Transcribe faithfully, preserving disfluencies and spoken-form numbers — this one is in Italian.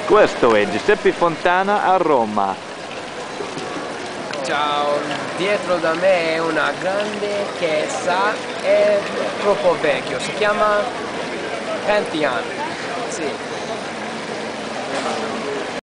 Questo è Giuseppe Fontana a Roma. Ciao, dietro da me è una grande chiesa, è troppo vecchio, si chiama Pantheon. Sì.